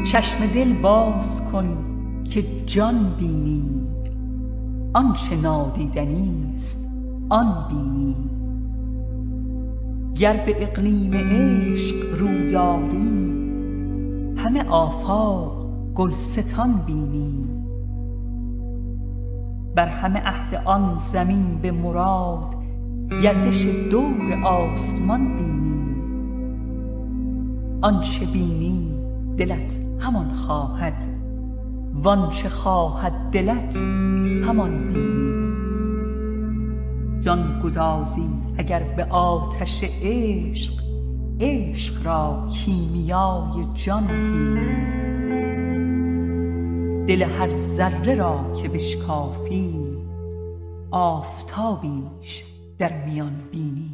چشم دل باز کن که جان بینی، آنچه نادیدنی است آن بینی. گر به اقلیم عشق رویاری، همه آفاق گلستان بینی. بر همه اهل آن زمین به مراد، گردش دور آسمان بینی. آنچه بینی دلت همان خواهد، وانچه خواهد دلت همان بینی. جان گدازی اگر به آتش عشق، عشق را کیمیای جان بینی. دل هر ذره را که بشکافی، آفتابیش در میان بینی.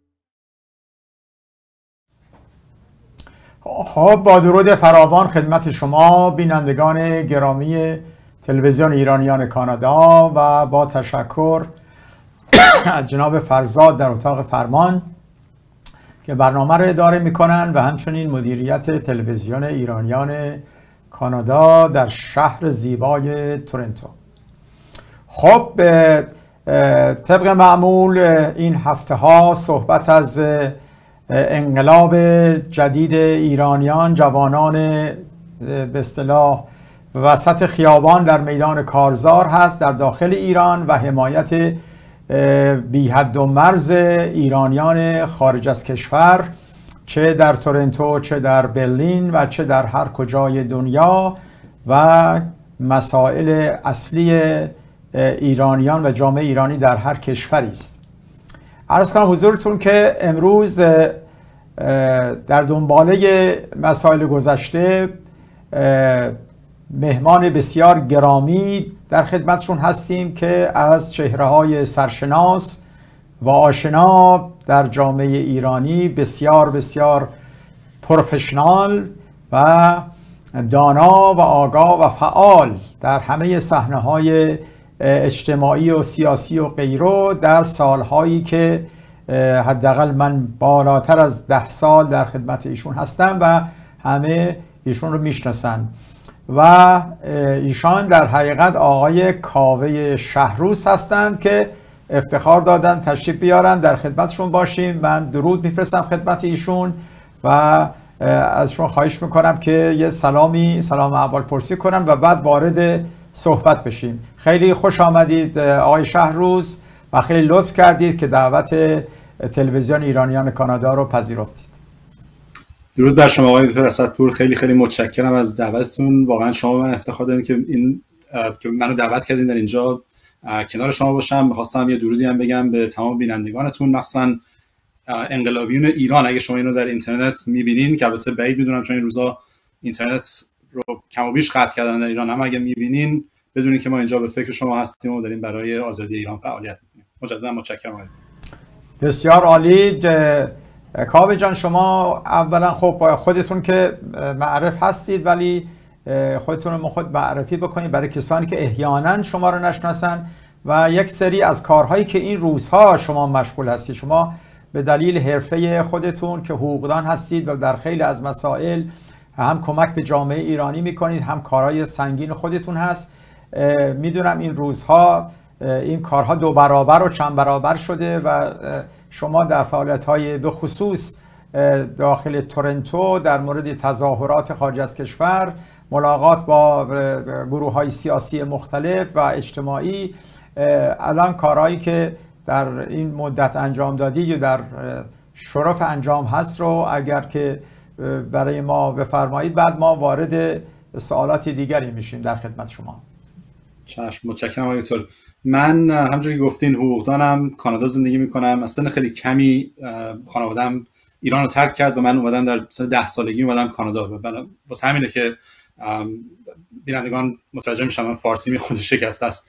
خب با درود فراوان خدمت شما بینندگان گرامی تلویزیون ایرانیان کانادا و با تشکر از جناب فرزاد در اتاق فرمان که برنامه رو اداره میکنن و همچنین مدیریت تلویزیون ایرانیان کانادا در شهر زیبای تورنتو. خب طبق معمول این هفته ها صحبت از انقلاب جدید ایرانیان، جوانان به اصطلاح وسط خیابان در میدان کارزار هست در داخل ایران و حمایت بی حد و مرز ایرانیان خارج از کشور، چه در تورنتو، چه در برلین و چه در هر کجای دنیا، و مسائل اصلی ایرانیان و جامعه ایرانی در هر کشوری است. عرض کنم حضورتون که امروز در دنباله مسائل گذشته مهمان بسیار گرامی در خدمتشون هستیم که از چهره‌های سرشناس و آشنا در جامعه ایرانی، بسیار بسیار پروفشنال و دانا و آگاه و فعال در همه صحنه‌های اجتماعی و سیاسی و غیره در سالهایی که حداقل من بالاتر از 10 سال در خدمت ایشون هستم و همه ایشون رو میشناسن. و ایشان در حقیقت آقای کاوه شهروز هستند که افتخار دادن تشریف بیارن در خدمتشون باشیم. من درود میفرستم خدمت ایشون و ازشون خواهش میکنم که یه سلام احوال پرسی کنن و بعد وارد صحبت بشیم. خیلی خوش آمدید آقای شهروز و خیلی لطف کردید که دعوت تلویزیون ایرانیان کانادا رو پذیرفتید. درود بر شما آقای دکتر اسدپور، خیلی خیلی متشکرم از دعوتتون. واقعا شما من افتخار دارید که منو دعوت کردین در اینجا کنار شما باشم. می‌خواستم یه درودی هم بگم به تمام بینندگانتون، مخصوصا انقلابیون ایران. اگه شما اینو در اینترنت می‌بینین، که البته بعید می‌دونم چون این روزا اینترنت رو کم و بیش قطع کردن در ایران، اما اگه می‌بینین بدونید که ما اینجا به فکر شما هستیم و داریم برای آزادی ایران فعالیت می‌کنیم. مجددا متشکرم. بسیار عالی. کاوه جان، شما اولا خب خودتون که معرف هستید، ولی خودتون رو خود معرفی بکنید برای کسانی که احیانا شما رو نشناسن و یک سری از کارهایی که این روزها شما مشغول هستید. شما به دلیل حرفه خودتون که حقوقدان هستید و در خیلی از مسائل هم کمک به جامعه ایرانی میکنید، هم کارهای سنگین خودتون هست. میدونم این روزها این کارها 2 برابر و چند برابر شده و شما در فعالیت‌های به خصوص داخل تورنتو در مورد تظاهرات خارج از کشور، ملاقات با گروه‌های سیاسی مختلف و اجتماعی، الان کارهایی که در این مدت انجام دادید و در شرف انجام هست رو اگر که برای ما بفرمایید، بعد ما وارد سوالات دیگری میشیم در خدمت شما. چشم، متشکرم آقای دکتر. من همونجوری که گفتین حقوقدانم، کانادا زندگی میکنم. اصلا خیلی کمی خانواده‌ام ایران رو ترک کرد و من اومدم در 10 سالگی اومدم کانادا. واسه همینه که بینندگان متوجه میشن من فارسی خود شکسته است.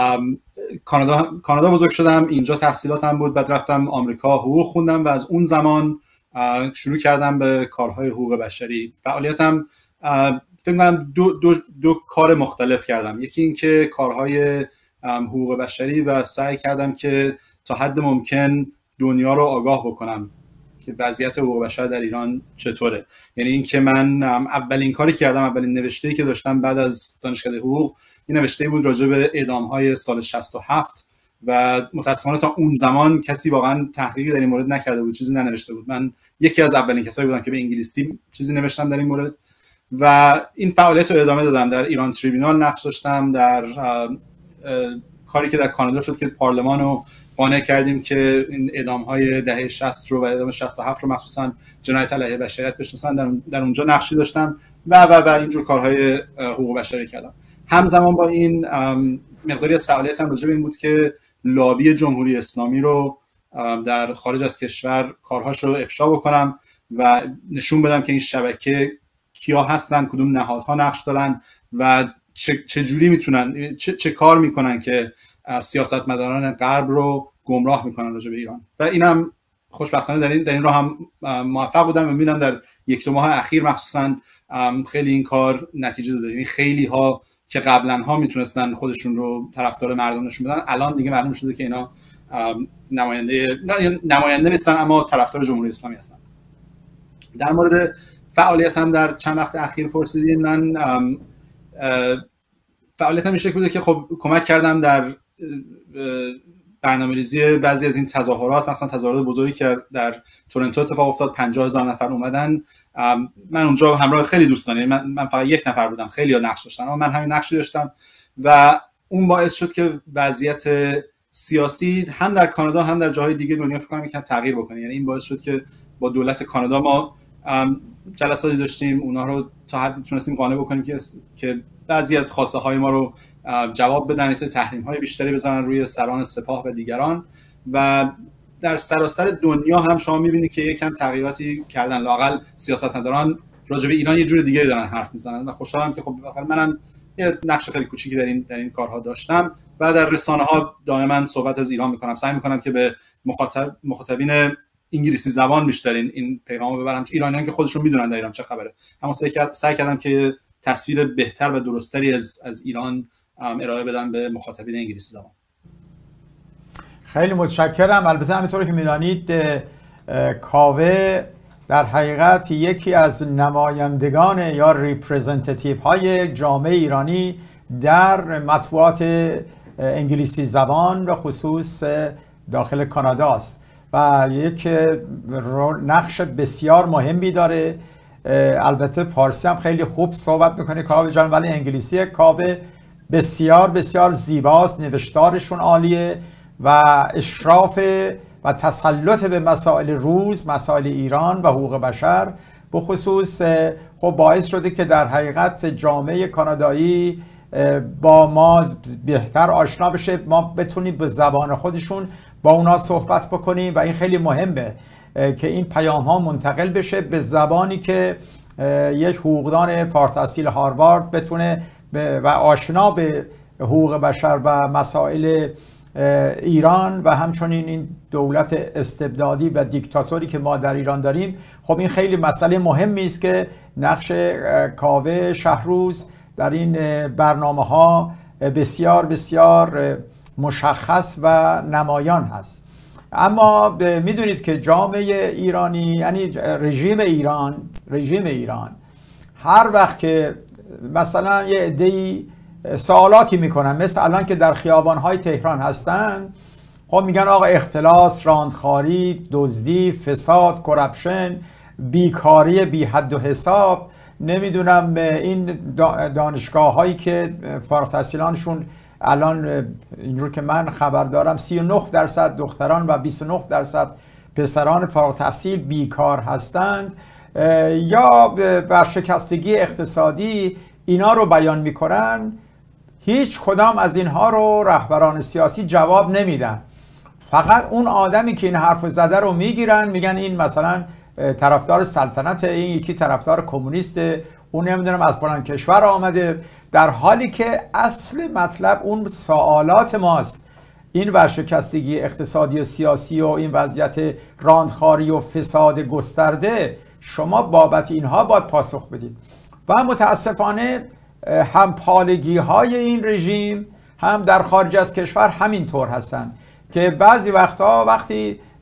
کانادا بزرگ شدم، اینجا تحصیلاتم بود، بعد رفتم آمریکا حقوق خوندم و از اون زمان شروع کردم به کارهای حقوق بشری. فعالیتم فکر کنم دو کار مختلف کردم. یکی این که کارهای حقوق بشری و سعی کردم که تا حد ممکن دنیا رو آگاه بکنم که وضعیت حقوق بشر در ایران چطوره. یعنی اینکه من اولین کاری که کردم، اولین نوشته‌ای که داشتم بعد از دانشکده حقوق، این نوشته بود راجع به اعدام‌های سال 67 و متأسفانه تا اون زمان کسی واقعا تحقیقی در این مورد نکرده بود، چیزی ننوشته بود. من یکی از اولین کسایی بودم که به انگلیسی چیزی نوشتم در این مورد و این فعالیت رو ادامه دادم. در ایران تریبیونال نقش داشتم، در کاری که در کانادا شد که پارلمان رو قانع کردیم که این اعدام‌های دهه 60 رو و اعدام 67 رو مخصوصا جنایت علیه بشریت بشناسن، در اونجا نقشی داشتم و اینجور کارهای حقوق بشری کردم. همزمان با این مقداری از فعالیتم راجع به این بود که لابی جمهوری اسلامی رو در خارج از کشور کارهاش رو افشا بکنم و نشون بدم که این شبکه کیا هستن، کدوم نهادها نقش دارن و چه جوری میتونن چه کار میکنن که سیاستمداران غرب رو گمراه میکنن راجع به ایران. و اینم خوشبختانه در این راه هم موفق بودم و میبینم در 1-2 ماه اخیر مخصوصا خیلی این کار نتیجه داده. یعنی خیلی ها که قبلا ها میتونستن خودشون رو طرفدار مردم نشون بدن، الان دیگه معلوم شده که اینا نماینده نیستن اما طرفدار جمهوری اسلامی هستن. در مورد فعالیتم در چند وقت اخیر پرسیدین. من فعالیتم این شکل بوده که خب کمک کردم در برنامه‌ریزی بعضی از این تظاهرات، مثلا تظاهرات بزرگی که در تورنتو اتفاق افتاد، 50,000 نفر اومدن. من اونجا همراه خیلی دوستان، من فقط 1 نفر بودم، خیلی‌ها نقش داشتن اما من همین نقشی داشتم و اون باعث شد که وضعیت سیاسی هم در کانادا هم در جاهای دیگه دنیا فکر کنم یکم تغییر بکنه. یعنی این باعث شد که با دولت کانادا ما جلساتی داشتیم، اونها رو تا حدی تونستیم قانع بکنیم که بعضی از خواسته های ما رو جواب بدن، مثل تحریم های بیشتری بزنن روی سران سپاه و دیگران. و در سراسر دنیا هم شما میبینید که یکم تغییراتی کردن، لااقل سیاستمداران راجع به ایران یه جور دیگه دارن حرف میزنن و خوشحالم که خب منم یه نقش خیلی کوچیکی در این کارها داشتم و در رسانه ها دائما صحبت از ایران میکنم. سعی میکنم که به مخاطبین انگلیسی زبان بیشتر این پیغامو ببرم، ایرانیان که خودشون میدونن در ایران چه خبره، اما سعی کردم که تصویر بهتر و درستری از ایران ارائه بدم به مخاطبین انگلیسی زبان. خیلی متشکرم. البته همینطور که میدانید کاوه در حقیقت یکی از نمایندگان یا ریپرزنتیتیو های جامعه ایرانی در مطبوعات انگلیسی زبان به خصوص داخل کانادا است و یک نقش بسیار مهمی داره. البته فارسی هم خیلی خوب صحبت میکنه کاوه جان، ولی انگلیسی کاوه بسیار بسیار زیباست، نوشتارشون عالیه و اشراف و تسلط به مسائل روز، مسائل ایران و حقوق بشر به خصوص خب باعث شده که در حقیقت جامعه کانادایی با ما بهتر آشنا بشه، ما بتونیم به زبان خودشون با اونا صحبت بکنیم و این خیلی مهمه که این پیام ها منتقل بشه به زبانی که یک حقوقدان فارغ‌التحصیل هاروارد بتونه و آشنا به حقوق بشر و مسائل ایران و همچنین این دولت استبدادی و دیکتاتوری که ما در ایران داریم. خب این خیلی مسئله مهمی است که نقش کاوه شهروز در این برنامه ها بسیار بسیار مشخص و نمایان هست. اما میدونید که جامعه ایرانی، یعنی رژیم ایران هر وقت که مثلا یه عده‌ای سوالاتی میکنن، مثل الان که در خیابان‌های تهران هستن، خب میگن آقا اختلاس، راندخاری، دزدی، فساد، کرپشن، بیکاری بی حد و حساب، نمیدونم این دانشگاه هایی که فارغ التحصیلانشون الان اینجور که من خبر دارم 39% دختران و 29% پسران فارغ التحصیل بیکار هستند یا ورشکستگی اقتصادی، اینا رو بیان میکنن. هیچ کدام از اینها رو رهبران سیاسی جواب نمیدن، فقط اون آدمی که این حرف زده رو میگیرن، میگن این مثلا طرفدار سلطنت، این یکی طرفدار کمونیست، اون نمیدونم از فلان کشور آمده، در حالی که اصل مطلب اون سوالات ماست. این ورشکستگی اقتصادی و سیاسی و این وضعیت راندخاری و فساد گسترده، شما بابت اینها باید پاسخ بدید. و متاسفانه هم پالگی های این رژیم هم در خارج از کشور همینطور هستن که بعضی وقتا وقتی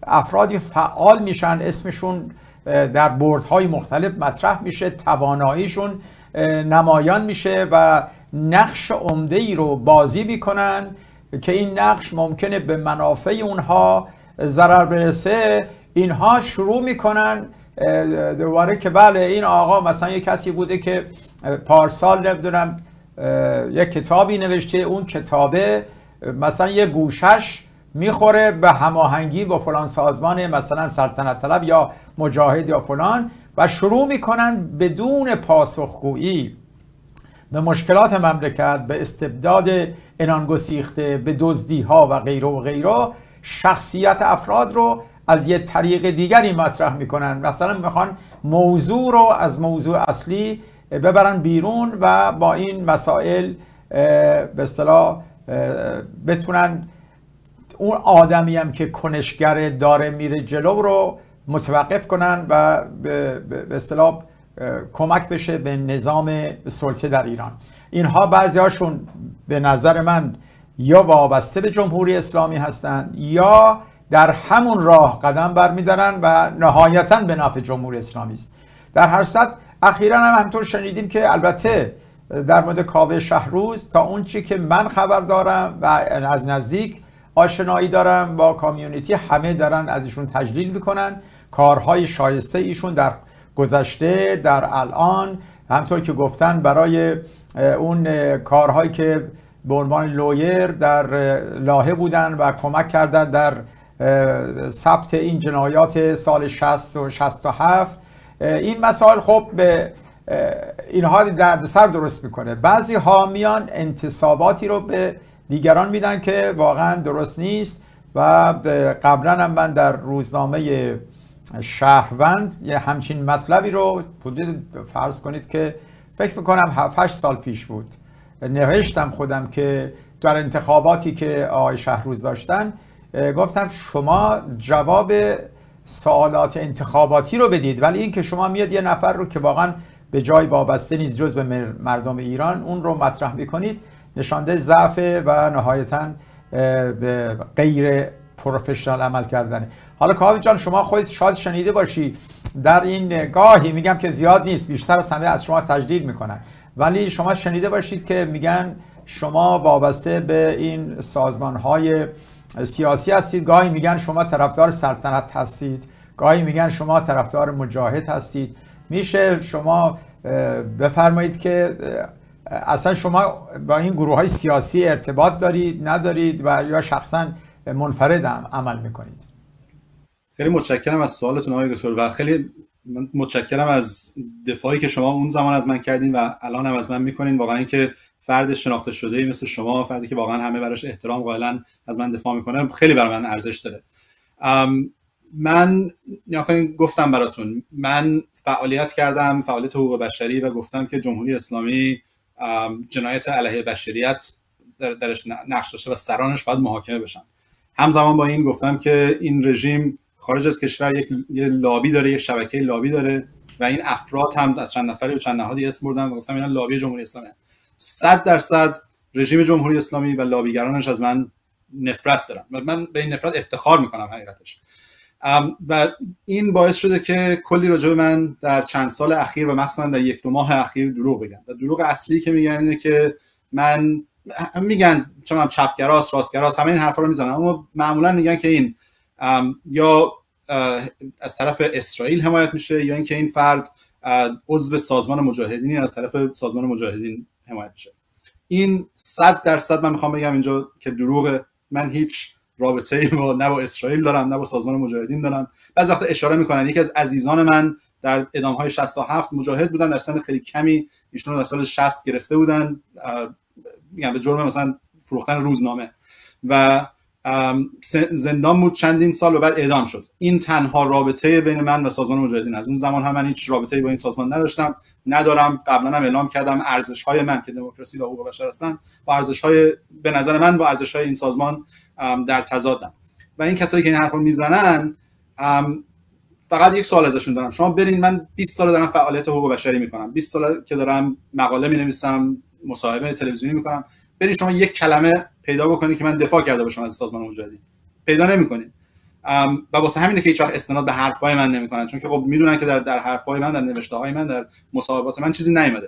افرادی فعال میشن، اسمشون در بوردهای مختلف مطرح میشه، تواناییشون نمایان میشه و نقش عمده‌ای رو بازی میکنن که این نقش ممکنه به منافع اونها ضرر برسه. اینها شروع میکنن دوباره که بله این آقا مثلا یک کسی بوده که پارسال نمیدونم یک کتابی نوشته، اون کتابه مثلا یک گوشش میخوره به هماهنگی با فلان سازمان مثلا سلطنت طلب یا مجاهد یا فلان، و شروع میکنن بدون پاسخگویی به مشکلات مملکت، به استبداد عنان‌گسیخته، به دزدی‌ها و غیره و غیره، شخصیت افراد رو از یه طریق دیگری مطرح میکنن. مثلا میخوان موضوع رو از موضوع اصلی ببرن بیرون و با این مسائل به اصطلاح بتونن اون آدمی هم که کنشگر داره میره جلو رو متوقف کنن و به اصطلاح کمک بشه به نظام سلطه در ایران. اینها بعضی هاشون به نظر من یا وابسته به جمهوری اسلامی هستند یا در همون راه قدم برمیدارن و نهایتاً به نفع جمهوری اسلامی است. در هر صورت اخیراً هم همطور شنیدیم که البته در مورد کاوه شهروز تا اون چی که من خبر دارم و از نزدیک آشنایی دارم با کامیونیتی، همه دارن از ایشون تجلیل میکنن، کارهای شایسته ایشون در گذشته، در الان، همطور که گفتن برای اون کارهایی که به عنوان لویر در لاهه بودن و کمک کردن در ثبت این جنایات سال 60 و 67. این مسائل خب به اینها دردسر درست میکنه. بعضی حامیان انتصاباتی رو به دیگران میدن که واقعا درست نیست و قبلا هم من در روزنامه شهروند یه همچین مطلبی رو حدود فرض کنید که فکر میکنم 7-8 سال پیش بود نوشتم خودم که در انتخاباتی که آقای شهروز داشتن گفتم شما جواب سوالات انتخاباتی رو بدید، ولی این که شما میاد یه نفر رو که واقعا به جای وابسته نیست جز به مردم ایران اون رو مطرح میکنید، نشانده ضعف و نهایتاً به غیر پروفشنال عمل کردنه. حالا کاوه جان شما خودت شاید شنیده باشی در این گاهی، میگم که زیاد نیست، بیشتر از همه از شما تجلیل میکنن، ولی شما شنیده باشید که میگن شما وابسته به این سازمانهای سیاسی هستید، گاهی میگن شما طرفدار سلطنت هستید، گاهی میگن شما طرفدار مجاهد هستید. میشه شما بفرمایید که اصلا شما با این گروه های سیاسی ارتباط دارید ندارید و یا شخصا منفرد عمل میکنید؟ خیلی متشکرم از سوالتون آقای دکتر و خیلی متشکرم از دفاعی که شما اون زمان از من کردین و الان هم از من میکنین. واقعا اینکه فرد شناخته شده‌ای مثل شما، فردی که واقعا همه براش احترام قائلن، از من دفاع میکنه، خیلی برای من ارزش داره. من گفتم براتون من فعالیت کردم، فعالیت حقوق بشری، و گفتم که جمهوری اسلامی جنایت علیه بشریت درش نقش داشته و سرانش باید محاکمه بشن. همزمان با این گفتم که این رژیم خارج از کشور یه لابی داره، یک شبکه لابی داره و این افراد هم از چند نفری و چند نهادی اسم بردم و گفتم اینا لابی جمهوری اسلامی هستن. 100% رژیم جمهوری اسلامی و لابیگرانش از من نفرت دارن و من به این نفرت افتخار میکنم حقیقتش. و این باعث شده که کلی راجع به من در چند سال اخیر و مخصوصا در 1-2 ماه اخیر دروغ بگن. و دروغ اصلی که میگن اینه که من میگن چون چپگراست، راستگراست، همه این حرفا رو میزنن، اما معمولا میگن که این یا از طرف اسرائیل حمایت میشه یا اینکه این فرد عضو سازمان مجاهدین از طرف سازمان مجاهدین حمایت میشه. این 100% من میخوام بگم اینجا که دروغه. من هیچ رابطه‌ای نه با اسرائیل دارم نه با سازمان مجاهدین دارم. بعضی وقت اشاره میکنن یکی از عزیزان من در اعدام‌های 67 مجاهد بودن، در سن خیلی کمی ایشون رو در سال 60 گرفته بودن، میگم به جرم مثلا فروختن روزنامه و زندان بود چندین سال و بعد اعدام شد. این تنها رابطه بین من و سازمان مجاهدین. از اون زمان هم من هیچ رابطه‌ای با این سازمان نداشتم، ندارم. قبلا هم اعلام کردم ارزش‌های من که دموکراسی و حقوق بشر هستن با ارزش‌های به نظر من با ارزش‌های این سازمان در تضادن. و این کسایی که این حرفو میزنن فقط یک سوال ازشون دارم. شما برین، من 20 سال دارم فعالیت حقوق بشری میکنم، 20 سال که دارم مقاله مینویسم، مصاحبه تلویزیونی میکنم. برین شما یک کلمه پیدا بکنید که من دفاع کرده باشم از سازمان مجاهدین، پیدا نمیکنید. و واسه همینه که هیچ وقت استناد به حرفای من نمیکنن، چون که خب میدونن که در حرفای من، در نوشته‌های من، در مصاحبات من چیزی نیومده.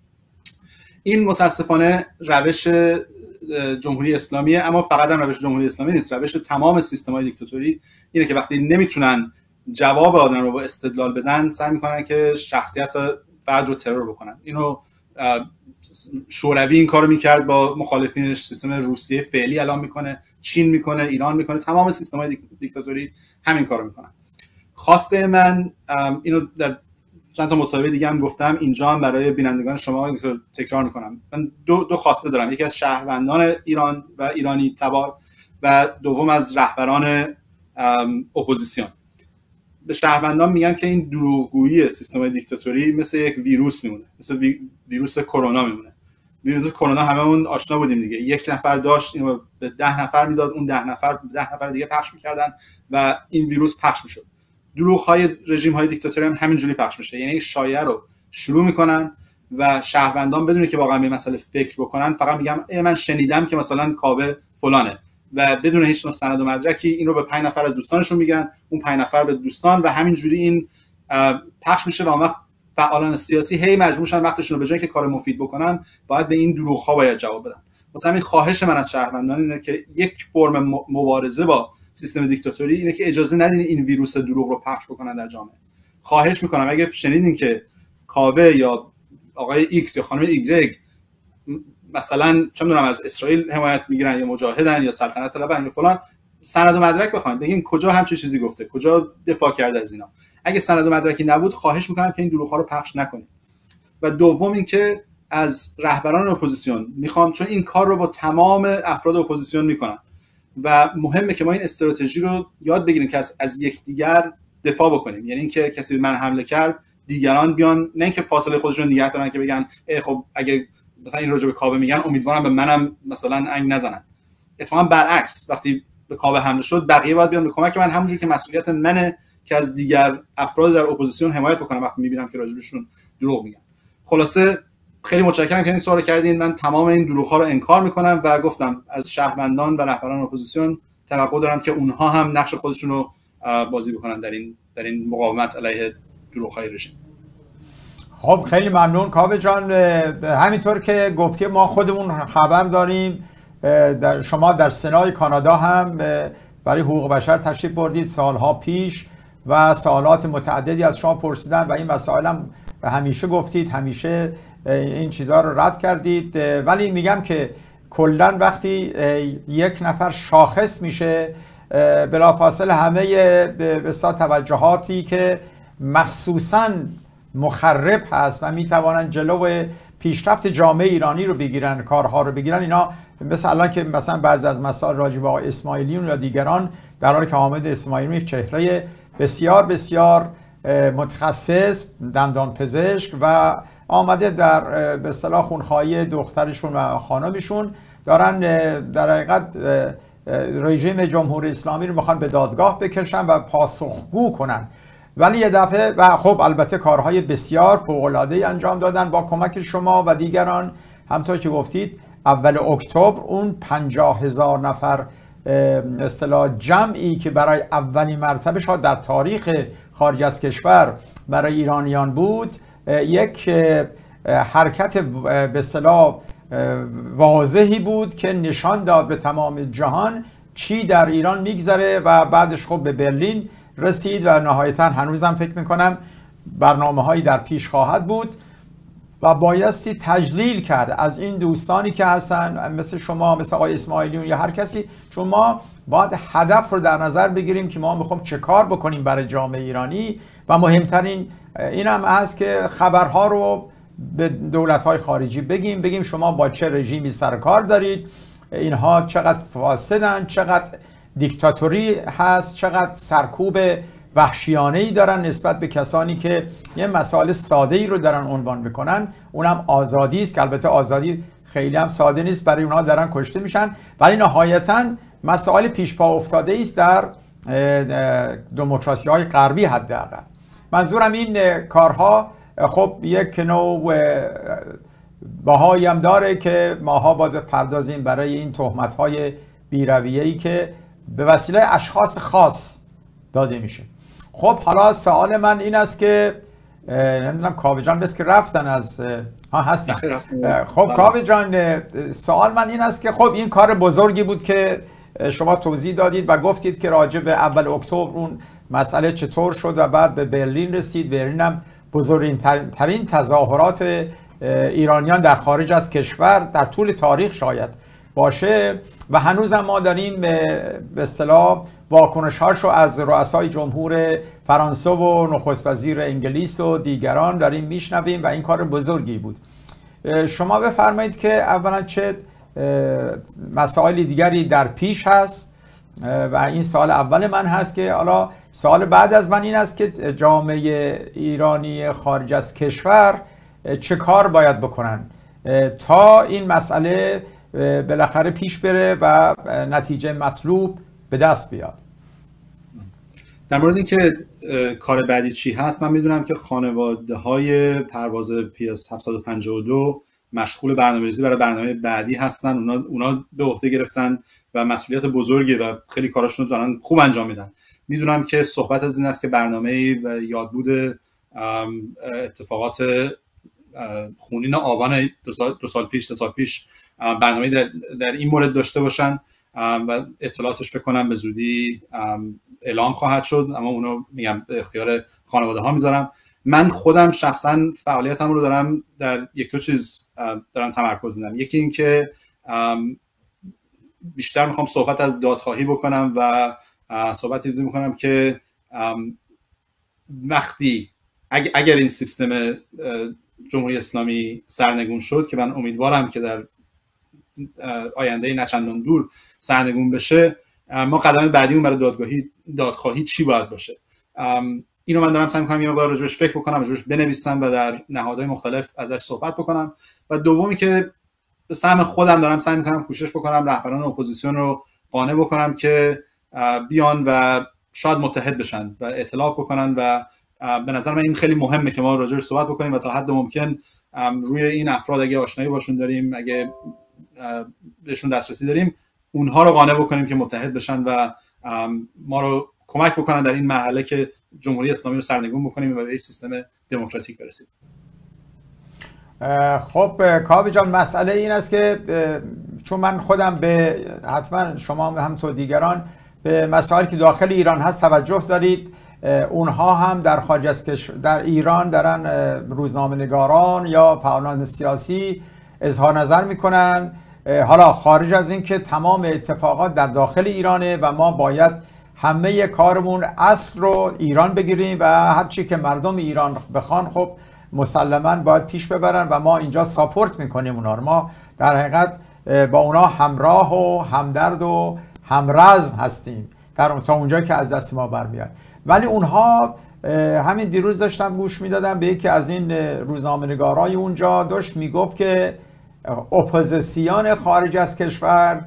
این متاسفانه روش جمهوری اسلامیه، اما فقط هم روش جمهوری اسلامی نیست، روش تمام سیستم‌های دیکتاتوری اینه که وقتی نمیتونن جواب آدم رو با استدلال بدن، سعی میکنن که شخصیت فرد رو ترور بکنن. اینو شوروی این کارو میکرد با مخالفینش، سیستم روسیه فعلی الان میکنه، چین میکنه، ایران میکنه، تمام سیستم‌های دیکتاتوری همین کارو میکنن. خواسته من اینو در چند تا مصاحبه دیگه هم گفتم، اینجا هم برای بینندگان شما تکرار میکنم. من دو خواسته دارم، یکی از شهروندان ایران و ایرانی تبار و دوم از رهبران اپوزیسیون. به شهروندان میگن که این دروغگویی سیستم دیکتاتوری مثل یک ویروس میمونه، مثل ویروس کرونا میمونه. ویروس کرونا هممون آشنا بودیم دیگه، یک نفر داشت اینو به 10 نفر میداد، اون 10 نفر دیگه پخش میکردن و این ویروس پخش میشد. دروغ‌های رژیم‌های دیکتاتوری هم همینجوری پخش میشه، یعنی شایعه رو شروع میکنن و شهروندان بدون که واقعا به مسئله فکر بکنن فقط میگم من شنیدم که مثلا کاوه فلانه و بدون هیچ نوع سند و مدرکی این رو به 5 نفر از دوستانشون میگن، اون 5 نفر به دوستان و همینجوری این پخش میشه و اون وقت فعالان سیاسی هی مجبور شدن وقتشون رو به جای که کار مفید بکنن باید به این دروغ‌ها باید جواب بدن. مثلا این خواهش من از شهروندان اینه که یک فرم مبارزه با سیستم دیکتاتوری اینه که اجازه ندین این ویروس دروغ رو پخش بکنن در جامعه. خواهش میکنم اگه شنیدین که کاوه یا آقای ایکس یا خانم ایگرگ مثلا چه میدونم از اسرائیل حمایت میگیرن یا مجاهدن یا سلطنت طلبن یا فلان، سند و مدرک بخواید بگین کجا همچین چیزی گفته، کجا دفاع کرده از اینا. اگه سند و مدرکی نبود خواهش میکنم که این دروغ‌ها رو پخش نکنید. و دوم اینکه از رهبران اپوزیسیون میخوام، چون این کار رو با تمام افراد اپوزیسیون میکنن و مهمه که ما این استراتژی رو یاد بگیریم که از یکدیگر دفاع بکنیم. یعنی اینکه کسی به من حمله کرد دیگران بیان نه اینکه فاصله خودشون نگه دارن که بگن خب اگه مثلا این راجع به کاوه میگن امیدوارم به منم مثلا انگ نزنن. اتفاقا برعکس، وقتی به کاوه حمله شد بقیه باید بیان به کمک من، همونجوری که مسئولیت منه که از دیگر افراد در اپوزیسیون حمایت بکنم وقتی میبینم که راجبشون دروغ میگن. خلاصه خیلی متشکرم که این سوال کردین. من تمام این دروغ‌ها رو انکار میکنم و گفتم از شهروندان و رهبران اپوزیسیون توقع دارم که اونها هم نقش خودشون رو بازی بکنن در این مقاومت علیه دروغ‌های رژیم. خب خیلی ممنون کاوه جان. همینطور که گفتی ما خودمون خبر داریم، شما در سنای کانادا هم برای حقوق بشر تشریف بردید سالها پیش و سوالات متعددی از شما پرسیدن و این مسائل هم همیشه گفتید، همیشه این چیزها رو رد کردید. ولی میگم که کلا وقتی یک نفر شاخص میشه بلافاصله همه به توجهاتی که مخصوصاً مخرب هست و میتوانن جلو پیشرفت جامعه ایرانی رو بگیرن، کارها رو بگیرن، اینا مثل الان که مثلا بعضی از مسائل راجع به آقای اسماعیلیون یا دیگران، در حالی که حامد اسماعیلیون یک چهره بسیار بسیار متخصص دندان پزشک و آمده در به اصطلاح خونخواهی دخترشون و خانمشون دارن در حقیقت رژیم جمهوری اسلامی رو میخوان به دادگاه بکشن و پاسخگو کنن. ولی یه دفعه و خب البته کارهای بسیار فوق‌العاده‌ای انجام دادن با کمک شما و دیگران. همطور که گفتید اول اکتبر اون 50,000 نفر اصطلاح جمعی که برای اولین مرتبه شاید در تاریخ خارج از کشور برای ایرانیان بود، یک حرکت به اصطلاح واضحی بود که نشان داد به تمام جهان چی در ایران میگذره و بعدش خب به برلین رسید و نهایتا هنوزم فکر میکنم برنامه‌هایی در پیش خواهد بود و بایستی تجلیل کرد از این دوستانی که هستن مثل شما، مثل آقای اسماعیلیون یا هر کسی، چون ما باید هدف رو در نظر بگیریم که ما میخوام چه کار بکنیم برای جامعه ایرانی و مهمترین این هم هست که خبرها رو به دولت‌های خارجی بگیم شما با چه رژیمی سر کار دارید، اینها چقدر فاسدن، چقدر دیکتاتوری هست، چقدر سرکوب وحشیانه‌ای دارن نسبت به کسانی که یه مسائل ساده‌ای رو دارن عنوان میکنن، اونم آزادی است که البته آزادی خیلی هم ساده نیست، برای اونها دارن کشته میشن، ولی نهایتاً مسائل پیش پا افتاده است در دموکراسی‌های غربی حداقل. منظورم این کارها خب یک نوع بهایی هم داره که ماها باید بپردازیم برای این تهمت‌های بی‌رویه‌ای که به وسیله اشخاص خاص داده میشه. خب حالا سوال من این است که نمیدونم کاوه جان بس که رفتن از هستن. خب کاوه جان سوال من این است که خب این کار بزرگی بود که شما توضیح دادید و گفتید که راجع به اول اکتبر اون مسئله چطور شد و بعد به برلین رسید. برلین هم بزرگترین تظاهرات ایرانیان در خارج از کشور در طول تاریخ شاید باشه و هنوز هم ما داریم به اصطلاح واکنش‌هاشو از رؤسای جمهور فرانسه و نخست وزیر انگلیس و دیگران داریم میشنویم و این کار بزرگی بود. شما بفرمایید که اولا چه مسائل دیگری در پیش هست و این سوال اول من هست که حالا سوال بعد از من این است که جامعه ایرانی خارج از کشور چه کار باید بکنن تا این مسئله بالاخره پیش بره و نتیجه مطلوب به دست بیاد. در مورد اینکه کار بعدی چی هست، من میدونم که خانواده‌های پرواز PS 752 مشغول برنامه‌ریزی برای برنامه بعدی هستن. اونا به عهده گرفتن و مسئولیت بزرگی و خیلی کاراشون رو دارن خوب انجام میدن. میدونم که صحبت از این است که برنامه‌ای و یادبود اتفاقات خونین آبان دو سال پیش 3 سال پیش برنامه‌ای در این مورد داشته باشن و اطلاعاتش فکر کنم به زودی اعلام خواهد شد، اما اونو میگم به اختیار خانواده ها میذارم. من خودم شخصا فعالیتم رو دارم در یک دو چیز دارم تمرکز میدم. یکی این که بیشتر میخوام صحبت از دادخواهی بکنم و صحبت چیزی میکنم که وقتی اگر این سیستم جمهوری اسلامی سرنگون شد، که من امیدوارم که در آینده نچندان دور سرنگون بشه، ما قدم بعدیمون برای دادخواهی چی باید باشه. اینو من دارم سعی می‌کنم یه مقدار راجعش فکر بکنم، راجعش بنویسم و در نهادهای مختلف ازش صحبت بکنم. و دومی که به سهم خودم دارم سعی می‌کنم کوشش بکنم رهبران اپوزیسیون رو قانع بکنم که بیان و شاید متحد بشن و ائتلاف بکنن و به نظر من این خیلی مهمه که ما راجعش صحبت بکنیم و تا حد ممکن روی این افراد اگه آشنایی باشون داریم، اگه بهشون دسترسی داریم، اونها رو قانع بکنیم که متحد بشن و ما رو کمک بکنن در این مرحله که جمهوری اسلامی رو سرنگون بکنیم و به یک سیستم دموکراتیک برسیم. خب کاوه جان، مسئله این است که چون من خودم به حتما شما هم همونطور دیگران به مسائلی که داخل ایران هست توجه دارید، اونها هم در خارج از کشور در ایران دارن روزنامه‌نگاران یا فعالان سیاسی اظهار نظر میکنن. حالا خارج از این که تمام اتفاقات در داخل ایرانه و ما باید همه کارمون اصل رو ایران بگیریم و هر چی که مردم ایران بخوان خب مسلماً باید پیش ببرن و ما اینجا ساپورت میکنیم اونا رو. ما در حقیقت با اونا همراه و همدرد و همرزم هستیم تا اونجا که از دست ما برمیاد. ولی اونها همین دیروز داشتم گوش میدادم به یکی از این روزنامه‌نگارای اونجا داشت میگفت که اپوزیسیون خارج از کشور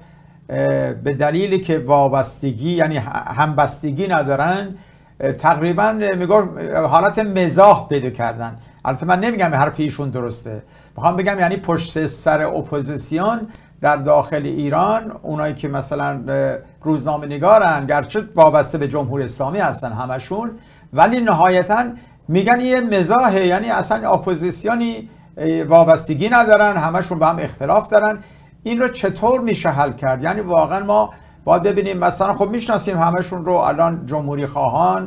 به دلیلی که وابستگی یعنی همبستگی ندارن تقریبا میگفت حالت مزاح پیدا کردن. البته من نمیگم حرف ایشون درسته، میخوام بگم یعنی پشت سر اپوزیسیون در داخل ایران اونایی که مثلا روزنامه نگارن، گرچه وابسته به جمهوری اسلامی هستن همشون، ولی نهایتا میگن یه مزاحه، یعنی اصلا اپوزیسیونی وابستگی ندارن، همشون با هم اختلاف دارن. این رو چطور میشه حل کرد؟ یعنی واقعا ما باید ببینیم مثلا خب میشناسیم همشون رو الان، جمهوری خواهان،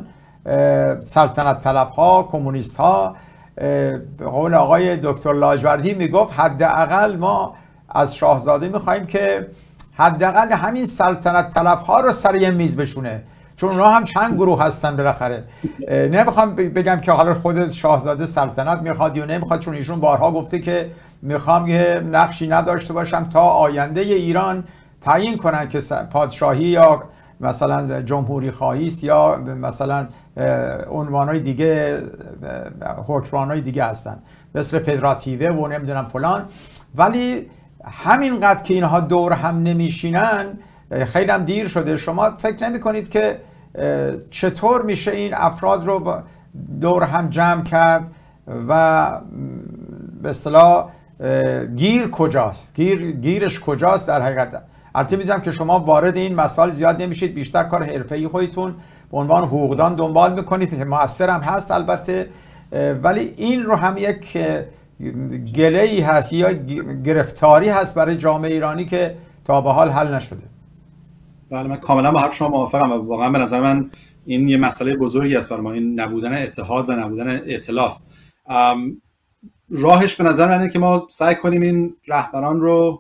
سلطنت طلب ها، کمونیست ها. به قول آقای دکتر لاجوردی میگفت حداقل ما از شاهزاده میخوایم که حداقل همین سلطنت طلب ها رو سر یه میز بشونه، چون اونا هم چند گروه هستن بالاخره. نمیخوام بگم که حالا خود شاهزاده سلطنت میخواد یا نمیخواد، چون ایشون بارها گفته که میخوام یه نقشی نداشته باشم تا آینده ایران تعیین کنن که پادشاهی یا مثلا جمهوری خواهی است یا مثلا عنوانای دیگه، حکمرانای دیگه هستن مثل فدراتیوه و نمیدونم فلان. ولی همینقدر که اینها دور هم نمیشینن خیلی هم دیر شده. شما فکر نمی کنید که چطور میشه این افراد رو دور هم جمع کرد و به اصطلاح گیر کجاست؟ گیرش کجاست در حقیقت؟ البته میدونم که شما وارد این مسائل زیاد نمیشید، بیشتر کار حرفه‌ای خودتون به عنوان حقوقدان دنبال میکنید که موثر هم هست البته، ولی این رو هم یک گله‌ای هست یا گرفتاری هست برای جامعه ایرانی که تا به حال حل نشده. بله، من کاملا با حرف شما موافقم و واقعا به نظر من این یه مسئله بزرگی است برای ما، این نبودن اتحاد و نبودن ائتلاف. راهش به نظر من اینه که ما سعی کنیم این رهبران رو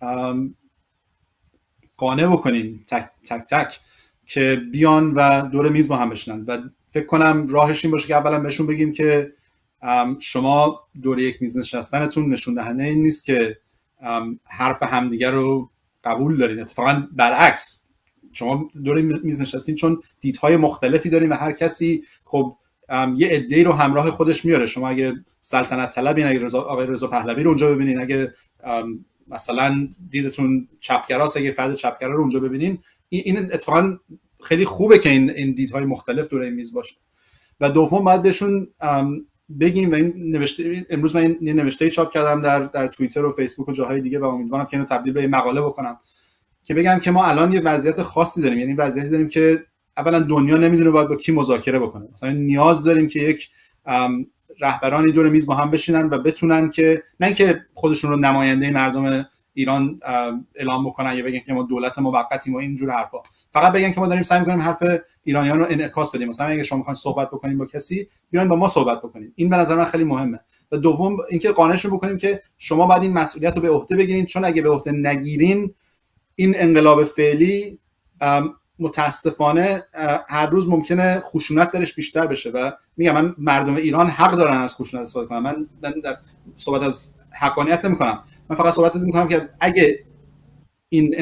قانع بکنیم تک تک که بیان و دور میز با هم بشینن و فکر کنم راهش این باشه که اولا بهشون بگیم که شما دور یک میز نشستنتون نشون دهنده این نیست که حرف همدیگر رو قبول دارین. اتفاقا برعکس، شما دور میز نشستین چون دیدهای مختلفی دارین و هر کسی خب یه عده‌ای رو همراه خودش میاره. شما اگه سلطنت طلبین، اگه آقای رضا پهلوی رو اونجا ببینین، اگه مثلا دیدتون چپگراست، اگه فرد چپگرا رو اونجا ببینین، این اتفاقا خیلی خوبه که این دیدهای مختلف دور این میز باشه. و دوم باید بهشون بگیم، و این نوشته امروز من این نوشته چاپ کردم در توییتر و فیسبوک و جاهای دیگه و امیدوارم که اینو تبدیل به مقاله بکنم، که بگم که ما الان یه وضعیت خاصی داریم. یعنی وضعیتی داریم که اولا دنیا نمیدونه باید با کی مذاکره بکنه. مثلا نیاز داریم که یک رهبرانی دور میز با هم بشینن و بتونن که نه اینکه خودشون رو نماینده مردم ایران اعلام بکنن یا بگن که ما دولت موقتیم و اینجور حرفا، فقط بگن که ما داریم سعی می‌کنیم حرف ایرانیان رو انعکاس بدیم. مثلا اگه شما می‌خواید صحبت بکنیم با کسی، بیاین با ما صحبت بکنید. این به نظر من خیلی مهمه. و دوم اینکه قانعشون بکنیم که شما باید این مسئولیت رو به عهده بگیرید، چون اگه به عهده نگیرین این انقلاب فعلی متاسفانه هر روز ممکنه خشونت درش بیشتر بشه. و میگم من مردم ایران حق دارن از خشونت استفاده کنن. من در صحبت از حقانیت نمی‌کنم، من فقط صحبت می‌کنم که اگه این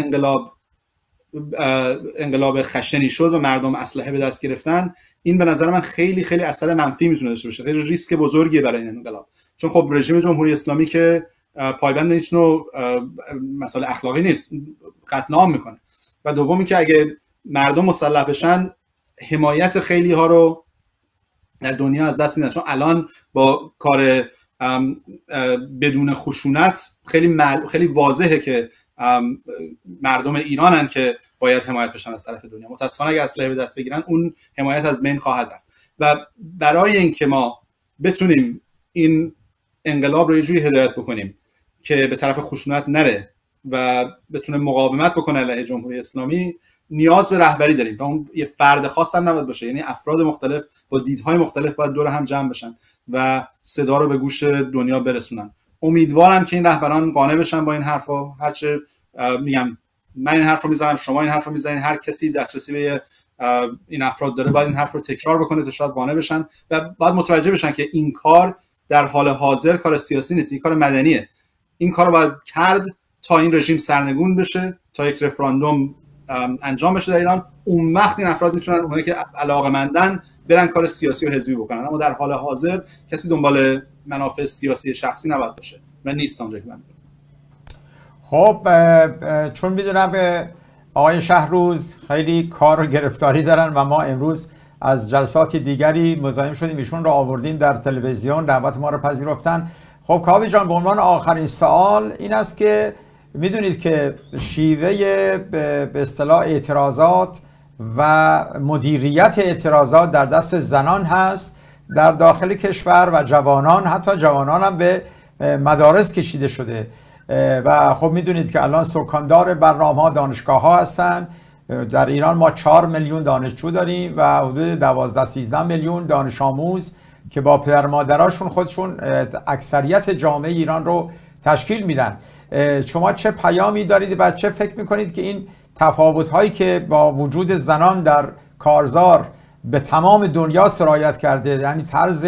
انقلاب خشنی شد و مردم اسلحه به دست گرفتن، این به نظر من خیلی خیلی اثر منفی میتونه داشته باشه، خیلی ریسک بزرگیه برای این انقلاب. چون خب رژیم جمهوری اسلامی که پایبند هیچ نوع مسائل اخلاقی نیست، قتل عام میکنه. و دومی که اگه مردم مسلح بشن، حمایت خیلی ها رو در دنیا از دست میدن. چون الان با کار بدون خشونت خیلی واضحه که مردم ایرانن که باید حمایت بشن از طرف دنیا. متاسفانه اگه اسلحه به دست بگیرن، اون حمایت از بین خواهد رفت. و برای اینکه ما بتونیم این انقلاب رو یه جوری هدایت بکنیم که به طرف خشونت نره و بتونه مقاومت بکنه علیه جمهوری اسلامی، نیاز به رهبری داریم. و اون یه فرد خاص هم نباید باشه، یعنی افراد مختلف با دیدهای مختلف باید دور هم جمع بشن و صدا رو به گوش دنیا برسونن. امیدوارم که این رهبران قانع بشن با این حرفا. هرچه میگم، من این حرف رو میزنم، شما این حرف رو میزنید، هر کسی دسترسی به این افراد داره باید این حرف رو تکرار بکنه تا شاید قانع بشن و باید متوجه بشن که این کار در حال حاضر کار سیاسی نیست، این کار مدنیه. این کار رو باید کرد تا این رژیم سرنگون بشه، تا یک رفراندوم انجام بشه در ایران. اون وقت این افراد میتونن، اونایی که علاقه‌مندن، برن کار سیاسی و حزبی بکنن. اما در حال حاضر کسی دنبال منافع سیاسی شخصی نباید باشه و نیست اونجا که من میگم. خب چون میدونم آقای شهروز خیلی کار و گرفتاری دارن و ما امروز از جلسات دیگری مزاحم شدیم، ایشون رو آوردیم در تلویزیون، دعوت ما رو پذیرفتن. خب کاوی جان، به عنوان آخرین سوال این است که میدونید که شیوه به اصطلاح اعتراضات و مدیریت اعتراضات در دست زنان هست در داخل کشور و جوانان، حتی جوانان هم به مدارس کشیده شده. و خب میدونید که الان سکاندار برنامه‌ها دانشگاه‌ها هستن. در ایران ما 4 میلیون دانشجو داریم و حدود 12-13 میلیون دانش آموز که با پدر مادراشون خودشون اکثریت جامعه ایران رو تشکیل میدن. شما چه پیامی دارید و چه فکر میکنید که این تفاوت‌هایی که با وجود زنان در کارزار به تمام دنیا سرایت کرده، یعنی طرز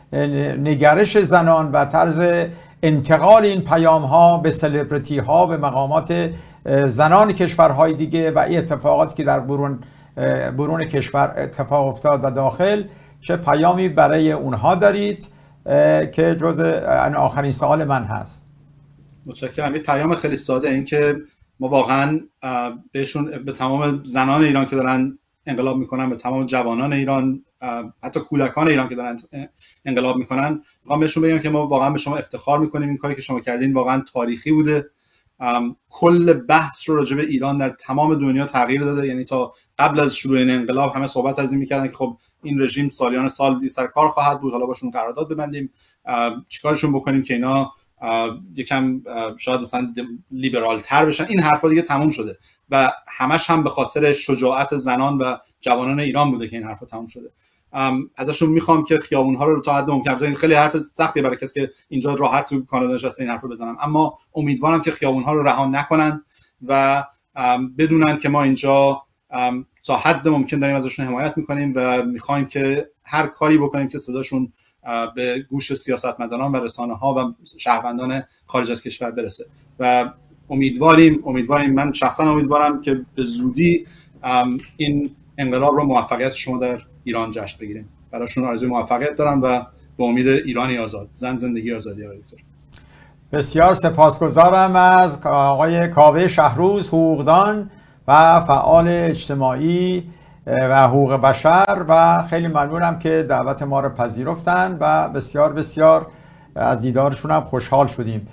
نگرش زنان و طرز انتقال این پیام ها به سلبریتی ها، به مقامات زنان کشورهای دیگه و این اتفاقاتی که در برون کشور اتفاق افتاد و داخل، چه پیامی برای اونها دارید که جز آخرین سوال من هست؟ متشکرم. این پیام خیلی ساده، این که ما واقعا بهشون، به تمام زنان ایران که دارن انقلاب میکنن، به تمام جوانان ایران، حتی کودکان ایران که دارن انقلاب میکنن، میخوام بهشون بگم که ما واقعا به شما افتخار میکنیم. این کاری که شما کردین واقعا تاریخی بوده کل بحث رو راجع به ایران در تمام دنیا تغییر داده. یعنی تا قبل از شروع این انقلاب همه صحبت از این می‌کردن که خب این رژیم سالیان سال سر کار خواهد بود، حالا باشون قرارداد ببندیم، چیکارشون بکنیم که اینا یکم شاید مثلا لیبرال تر بشن. این حرفا دیگه تموم شده و همش هم به خاطر شجاعت زنان و جوانان ایران بوده که این حرفا تموم شده. ازشون میخوام که خیابون‌ها رو تا حد ممکن، این خیلی حرف سختیه برای کسی که اینجا راحت تو کانادا نشسته این حرف رو بزنم، اما امیدوارم که خیابون‌ها رو رها نکنن و بدونن که ما اینجا تا حد ممکن داریم ازشون حمایت میکنیم و میخوایم که هر کاری بکنیم که صداشون به گوش سیاستمداران و رسانه‌ها و شهروندان خارج از کشور برسه و امیدواریم من شخصا امیدوارم که به زودی این انقلاب رو موفقیت شما در ایران جشن بگیریم. براشون آرزوی موفقیت دارم و به امید ایرانی آزاد. زن زندگی آزادی. آقای دکتر بسیار سپاسگزارم از آقای کاوه شهروز، حقوقدان و فعال اجتماعی و حقوق بشر، و خیلی ممنونم که دعوت ما رو پذیرفتن و بسیار بسیار از دیدارشون هم خوشحال شدیم.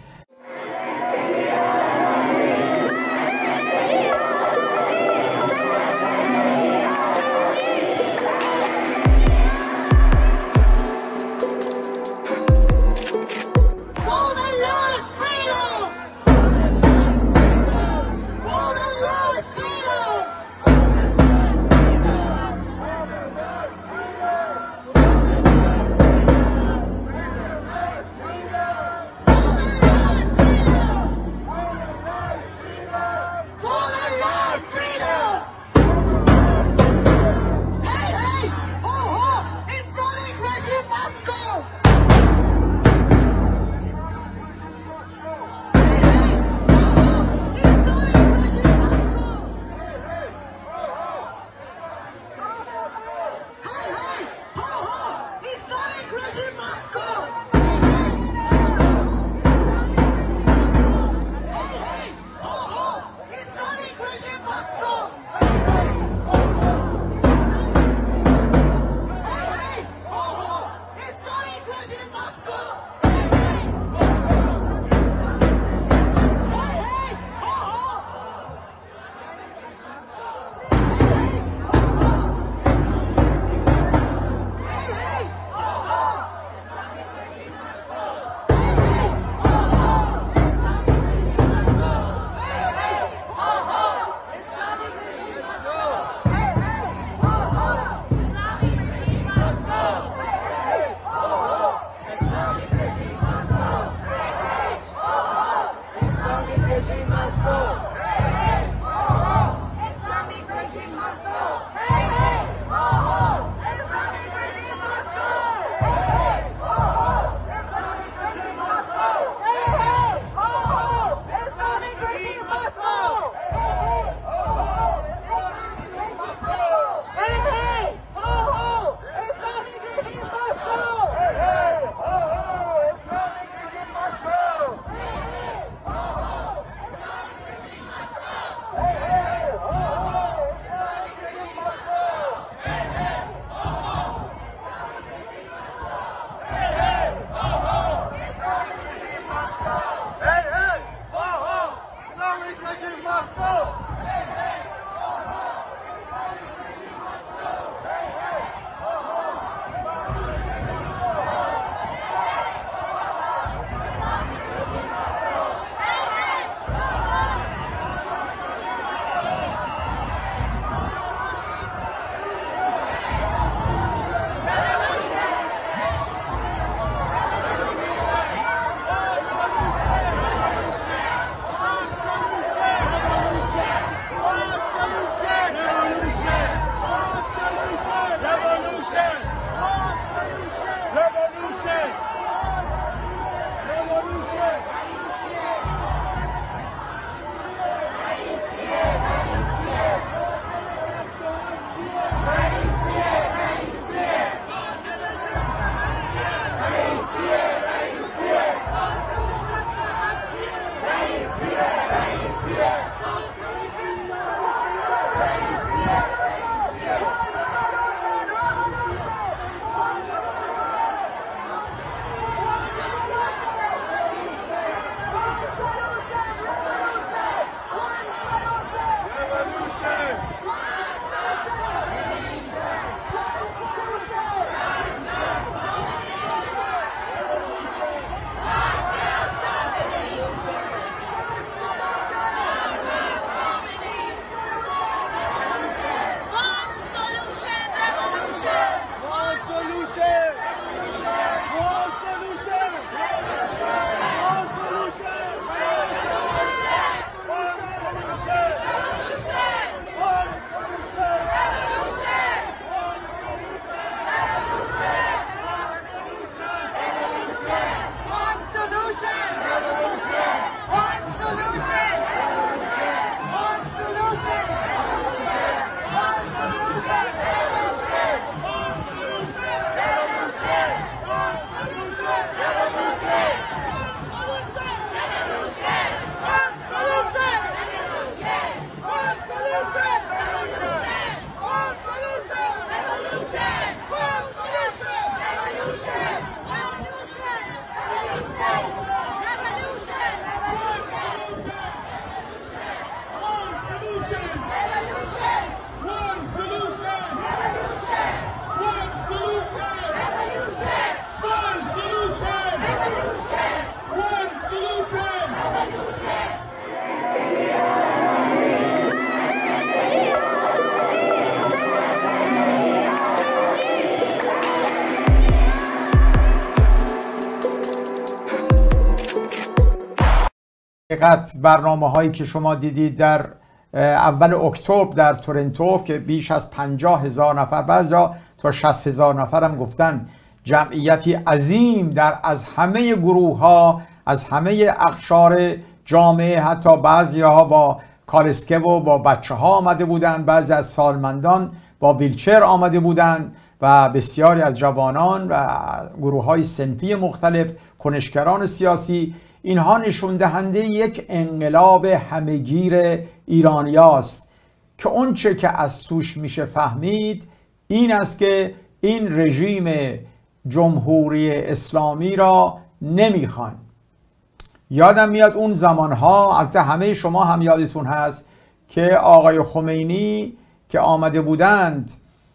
حقیقت برنامه هایی که شما دیدید در اول اکتبر در تورنتو که بیش از 50,000 نفر، بعضا تا 60,000 نفر هم گفتن، جمعیتی عظیم از همه گروه ها، از همه اقشار جامعه، حتی بعضی ها با کالسکه و با بچه ها آمده بودن، بعضی از سالمندان با ویلچر آمده بودن و بسیاری از جوانان و گروه های صنفی مختلف، کنشگران سیاسی. اینها نشون دهنده یک انقلاب همهگیر ایرانی است که اونچه که از توش میشه فهمید این است که این رژیم جمهوری اسلامی را نمیخوان. یادم میاد اون زمانها، البته همه شما هم یادتون هست که آقای خمینی که آمده بودند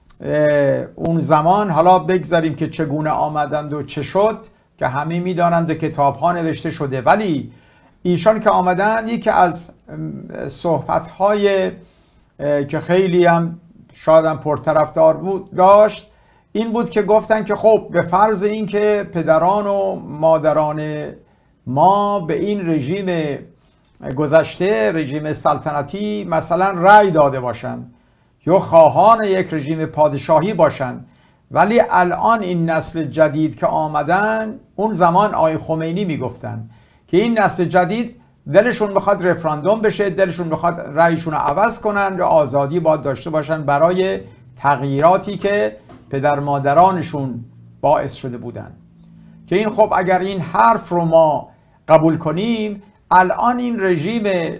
اون زمان، حالا بگذاریم که چگونه آمدند و چه شد که همه میدانند و کتاب ها نوشته شده، ولی ایشان که آمدن یکی از صحبت های که خیلی هم شاید هم پرطرفدار بود داشت این بود که گفتن که خب به فرض این که پدران و مادران ما به این رژیم گذشته، رژیم سلطنتی مثلا رأی داده باشند یا خواهان یک رژیم پادشاهی باشند، ولی الان این نسل جدید که آمدن، اون زمان آقای خمینی میگفتن که این نسل جدید دلشون بخواد رفراندوم بشه، دلشون بخواد رأیشون رو عوض کنن یا آزادی باید داشته باشن برای تغییراتی که پدر مادرانشون باعث شده بودن. که این خب اگر این حرف رو ما قبول کنیم، الان این رژیم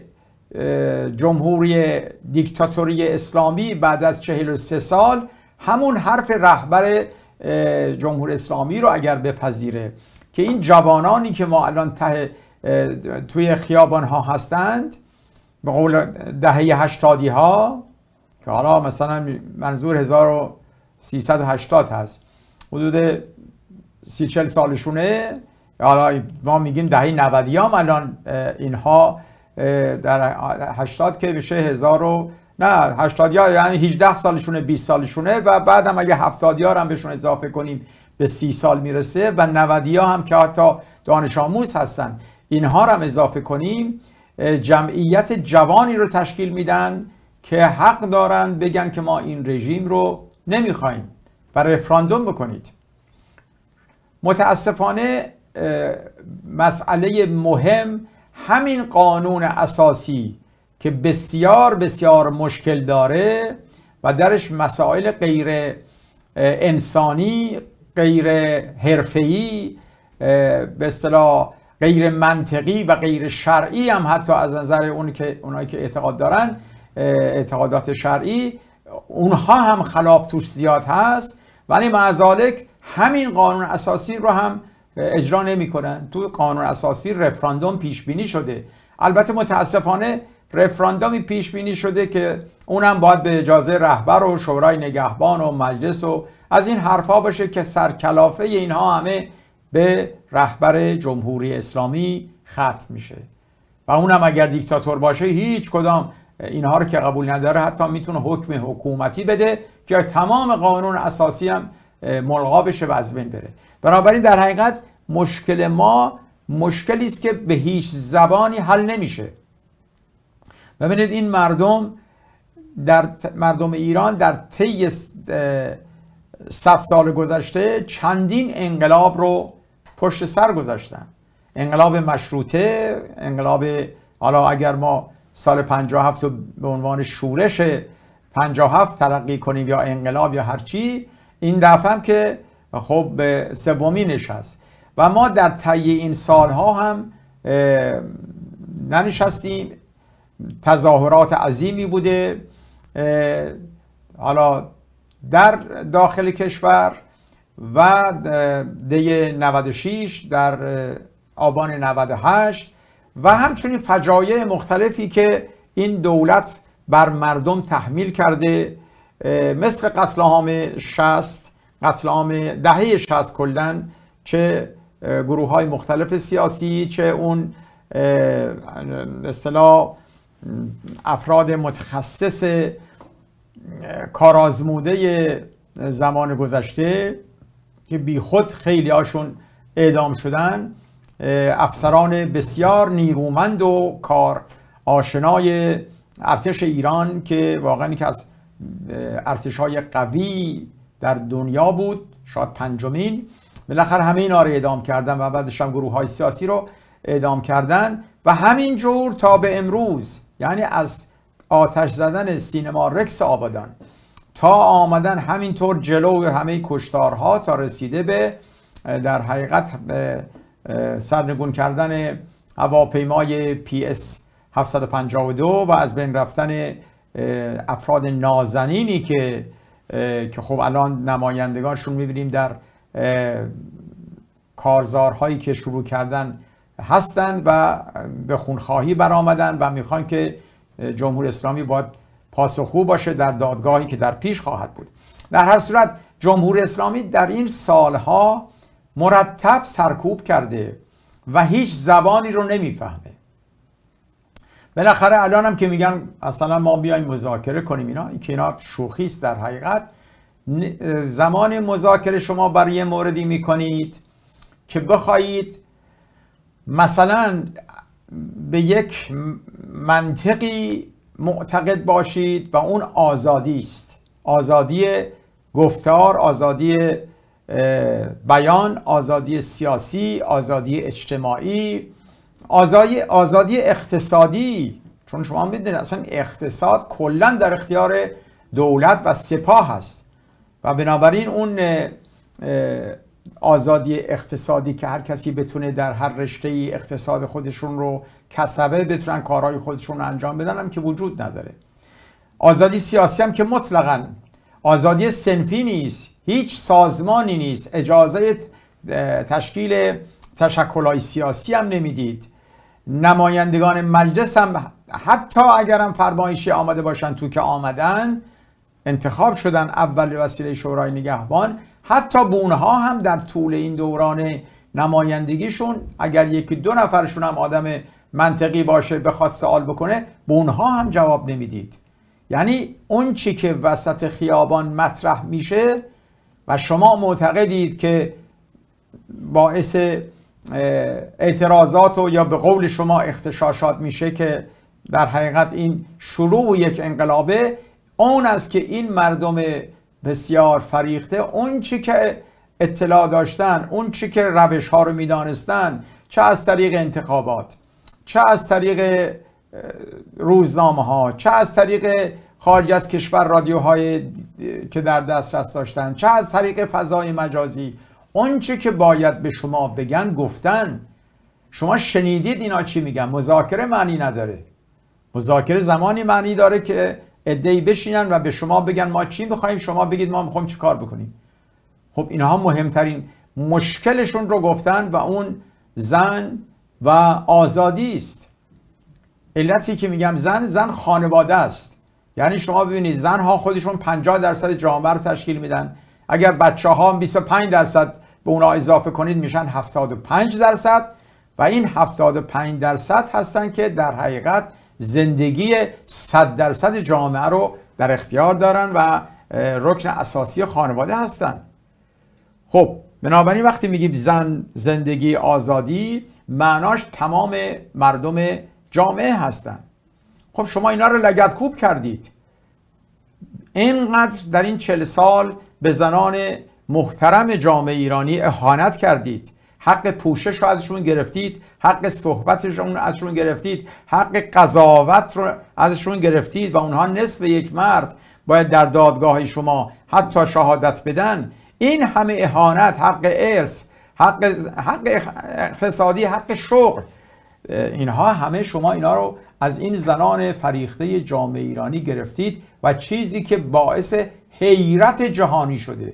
جمهوری دیکتاتوری اسلامی بعد از 43 سال همون حرف رهبر جمهوری اسلامی رو اگر بپذیره که این جوانانی که ما الان توی خیابان ها هستند، به قول دهه 80 ها که حالا مثلا منظور 1380 هست، حدود 30-40 سالشونه، حالا ما میگیم دهه 90 هم الان اینها در 80 که بشه 80 یعنی 18 سالشونه، 20 سالشونه و بعدم اگه 70 هم بهشون اضافه کنیم به 30 سال میرسه و 90 هم که حتی دانش آموز هستن، اینها رو هم اضافه کنیم، جمعیت جوانی رو تشکیل میدن که حق دارن بگن که ما این رژیم رو نمیخوایم و رفراندوم بکنید. متاسفانه مسئله مهم همین قانون اساسی که بسیار بسیار مشکل داره و درش مسائل غیر انسانی، غیر حرفه‌ای، به اصطلاح غیر منطقی و غیر شرعی هم حتی از نظر اونایی که اعتقاد دارن، اعتقادات شرعی، اونها هم خلاف توش زیاد هست، ولی مع ذالک همین قانون اساسی رو هم اجرا نمی‌کنن. تو قانون اساسی رفراندوم پیش بینی شده، البته متاسفانه رفراندومی پیش بینی شده که اونم باید به اجازه رهبر و شورای نگهبان و مجلس و از این حرفا باشه که سرکلافه اینها همه به رهبر جمهوری اسلامی ختم میشه و اونم اگر دیکتاتور باشه هیچ کدام اینها رو که قبول نداره حتی میتونه حکم حکومتی بده که تمام قانون اساسی هم ملغا بشه و از بین بره. بنابراین در حقیقت مشکل ما مشکلی است که به هیچ زبانی حل نمیشه. ببینید این مردم ایران در طی 100 سال گذشته چندین انقلاب رو پشت سر گذاشتن. انقلاب مشروطه، انقلاب، حالا اگر ما سال 57 رو به عنوان شورش 57 تلقی کنیم یا انقلاب یا هرچی، این دفعه هم که خب به سومینش هست و ما در طی این سالها هم ننشستیم. تظاهرات عظیمی بوده، حالا در داخل کشور و دی 96 در آبان 98 و همچنین فجایع مختلفی که این دولت بر مردم تحمیل کرده، مثل قتل عام 60، قتل عام دهه 60 کلاً، چه گروه های مختلف سیاسی، چه اون اصطلاح افراد متخصص کارآزموده زمان گذشته که بی خود خیلی هاشون اعدام شدن افسران بسیار نیرومند و کار آشنای ارتش ایران که واقعا یکی از ارتش‌های قوی در دنیا بود، شاید پنجمین. بالاخره همه اینا رو اعدام کردن و بعدش هم گروه‌های سیاسی رو اعدام کردن و همینجور تا به امروز، یعنی از آتش زدن سینما رکس آبادان تا آمدن همینطور جلو همه کشتارها تا رسیده به در حقیقت سرنگون کردن هواپیمای PS 752 و از بین رفتن افراد نازنینی که خب الان نمایندگانشون میبینیم در کارزارهایی که شروع کردن هستند و به خونخواهی برآمدن و میخوان که جمهوری اسلامی باید پاسخگو باشه در دادگاهی که در پیش خواهد بود. در هر صورت جمهوری اسلامی در این سالها مرتب سرکوب کرده و هیچ زبانی رو نمیفهمه. بالاخره الان هم که میگن اصلا ما بیایم مذاکره کنیم، اینا شوخی است. در حقیقت زمان مذاکره شما برای موردی میکنید که بخواهید مثلا به یک منطقی معتقد باشید و اون آزادی است، آزادی گفتار، آزادی بیان، آزادی سیاسی، آزادی اجتماعی، آزادی اقتصادی، چون شما میدونید اصلا اقتصاد کلا در اختیار دولت و سپاه هست و بنابراین اون آزادی اقتصادی که هر کسی بتونه در هر رشته اقتصاد خودشون رو کسبه بتونن کارهای خودشون رو انجام بدن هم که وجود نداره. آزادی سیاسی هم که مطلقاً آزادی صنفی نیست، هیچ سازمانی نیست، اجازه تشکیل تشکل‌های سیاسی هم نمیدید. نمایندگان مجلس هم حتی اگر هم فرمایشی آمده باشن، تو که آمدن انتخاب شدن اول وسیله شورای نگهبان، حتی به اونها هم در طول این دوران نمایندگیشون اگر یکی دو نفرشون هم آدم منطقی باشه بخواد سوال بکنه، به اونها هم جواب نمیدید. یعنی اون چی که وسط خیابان مطرح میشه و شما معتقدید که باعث اعتراضات و یا به قول شما اختشاشات میشه که در حقیقت این شروع یک انقلابه، اون است که این مردم بسیار فریخته اون چی که اطلاع داشتن، اون چی که روش ها رو میدانستن، چه از طریق انتخابات، چه از طریق روزنامه ها، چه از طریق خارج از کشور رادیوهای که در دسترس داشتن، چه از طریق فضای مجازی، اون چی که باید به شما بگن گفتن. شما شنیدید اینا چی میگن؟ مذاکره معنی نداره. مذاکره زمانی معنی داره که عده‌ای بشینن و به شما بگن ما چی میخوایم، شما بگید ما میخوایم چی کار بکنیم. خب اینها مهمترین مشکلشون رو گفتن و اون زن و آزادی است. علتی که میگم زن خانواده است. یعنی شما ببینید زنها خودشون 50% جامعه رو تشکیل میدن، اگر بچه ها 25% به اونا اضافه کنید میشن 75% و این 75% هستن که در حقیقت زندگی 100% جامعه رو در اختیار دارن و رکن اساسی خانواده هستن. خب بنابراین وقتی میگیم زن، زندگی، آزادی، معناش تمام مردم جامعه هستن. خب شما اینا رو لگدکوب کردید. اینقدر در این 40 سال به زنان محترم جامعه ایرانی اهانت کردید، حق پوشش رو ازشون گرفتید، حق صحبتشون ازشون گرفتید، حق قضاوت رو ازشون گرفتید و اونها نصف یک مرد باید در دادگاه شما حتی شهادت بدن. این همه اهانت، حق ارث، حق اقتصادی، حق شغل، اینها همه شما اینا رو از این زنان فریخته جامعه ایرانی گرفتید و چیزی که باعث حیرت جهانی شده،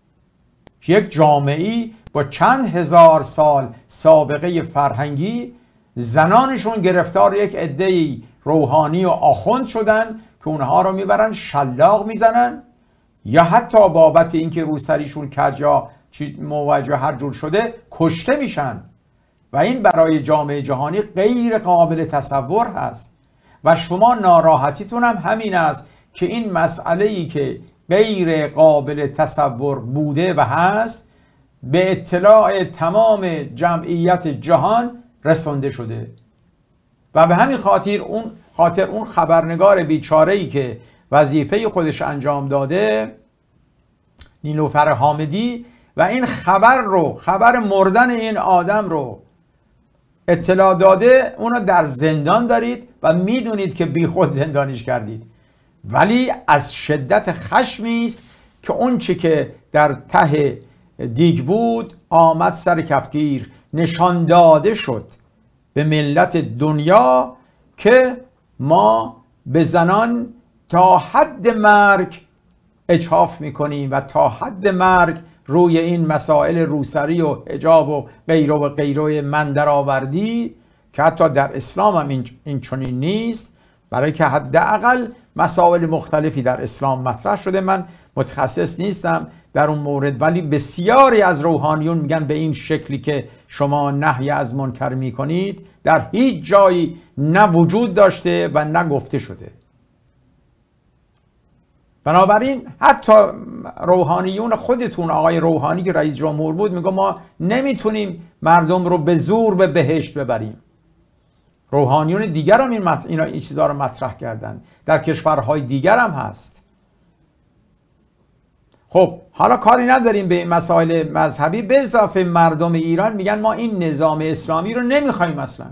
یک جامعه‌ای با چند هزار سال سابقه فرهنگی، زنانشون گرفتار یک عده‌ای روحانی و آخوند شدن که اونها رو میبرن شلاق میزنن یا حتی بابت اینکه روسریشون کجا موجه هر جور شده کشته میشن و این برای جامعه جهانی غیر قابل تصور هست و شما ناراحتیتون هم همین است که این مسئله‌ای که غیر قابل تصور بوده و هست به اطلاع تمام جمعیت جهان رسانده شده و به همین خاطر اون خبرنگار بیچاره‌ای که وظیفه خودش انجام داده، نیلوفر حامدی، و این خبر مردن این آدم رو اطلاع داده، اونو در زندان دارید و میدونید که بی خود زندانیش کردید، ولی از شدت خشمی است که اون چی که در ته دیگ بود آمد سر کفگیر، نشان داده شد به ملت دنیا که ما به زنان تا حد مرگ اجحاف میکنیم و تا حد مرگ روی این مسائل روسری و حجاب و غیره من درآوردی که حتی در اسلام هم این چنین نیست، برای که حداقل مسائل مختلفی در اسلام مطرح شده. من متخصص نیستم در اون مورد، ولی بسیاری از روحانیون میگن به این شکلی که شما نهی از منکر میکنید در هیچ جایی نه وجود داشته و نه گفته شده. بنابراین حتی روحانیون خودتون، آقای روحانی که رئیس جمهور بود، میگه ما نمیتونیم مردم رو به زور به بهشت ببریم. روحانیون دیگر هم این چیزها رو مطرح کردن، در کشورهای دیگر هم هست. خب حالا کاری نداریم به این مسائل مذهبی، به اضافه مردم ایران میگن ما این نظام اسلامی رو نمیخوایم اصلا.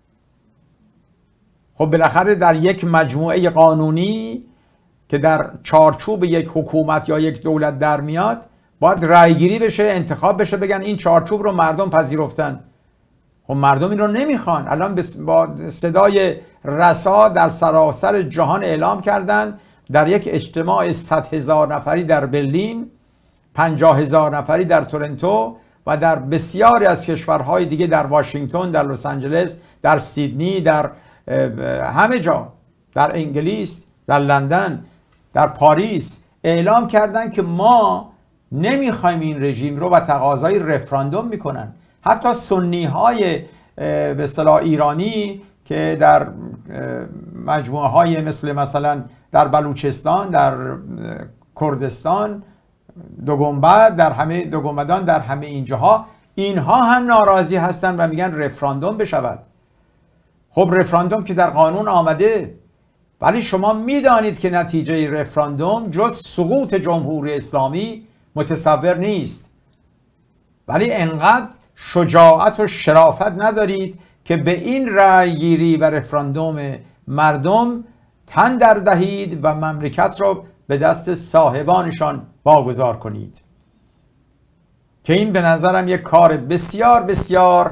خب بالاخره در یک مجموعه قانونی که در چارچوب یک حکومت یا یک دولت در میاد، باید رأیگیری بشه، انتخاب بشه، بگن این چارچوب رو مردم پذیرفتن. خب مردم این رو نمیخوان. الان با صدای رسا در سراسر جهان اعلام کردن در یک اجتماع 100,000 نفری در برلین، 50,000 نفری در تورنتو و در بسیاری از کشورهای دیگه، در واشنگتن، در لس آنجلس، در سیدنی، در همه جا، در انگلیس، در لندن، در پاریس، اعلام کردن که ما نمیخوایم این رژیم رو و تقاضای رفراندوم میکنن. حتی سنی های به اصطلاح ایرانی که در مجموعه های مثلا در بلوچستان، در کردستان، دوگنبد، در همه دوگنبدان، در همه اینجاها، اینها هم ناراضی هستن و میگن رفراندوم بشود. خب رفراندوم که در قانون آمده، ولی شما میدانید که نتیجه رفراندوم جز سقوط جمهوری اسلامی متصور نیست، ولی انقدر شجاعت و شرافت ندارید که به این رأی گیری و رفراندوم مردم تن در دهید و مملکت را به دست صاحبانشان واگذار کنید، که این به نظرم یک کار بسیار بسیار